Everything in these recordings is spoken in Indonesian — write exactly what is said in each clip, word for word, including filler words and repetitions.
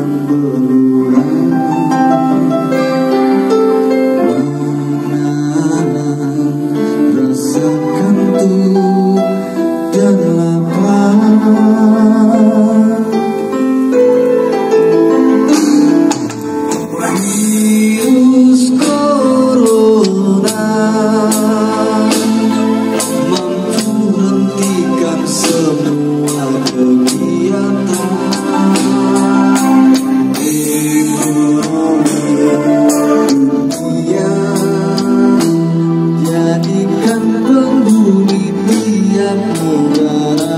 akan berulang, mengenang rasa kantuk dan lapar. Virus corona mampu hentikan semua kegiatan ekonomi dunia, jadikan penghuni tiap negara.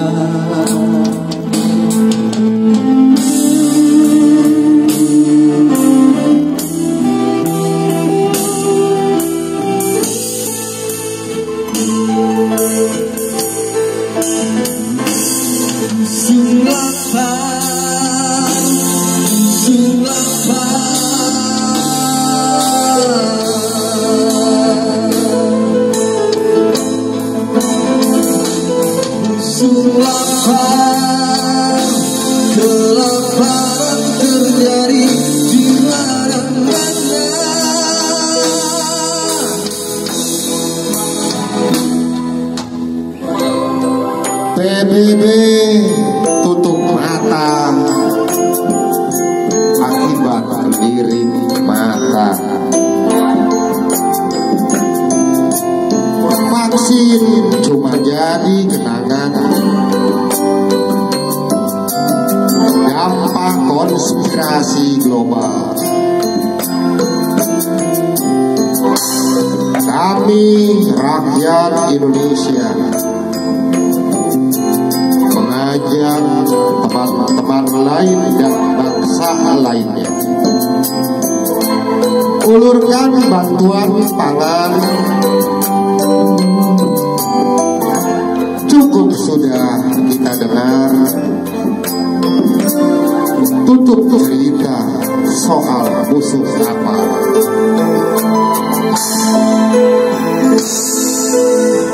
Sulapan, sulapan, sulapan, kelaparan terjadi di mana-mana. P B B tutup mata akibat berdiri mata. Vaksin cuma jadi kenangan, dampak konspirasi global. Kami rakyat Indonesia mengajak teman-teman lain dan bangsa lainnya, ulurkan bantuan pangan. Cukup sudah kita dengar, tutup cerita soal musuh lapar.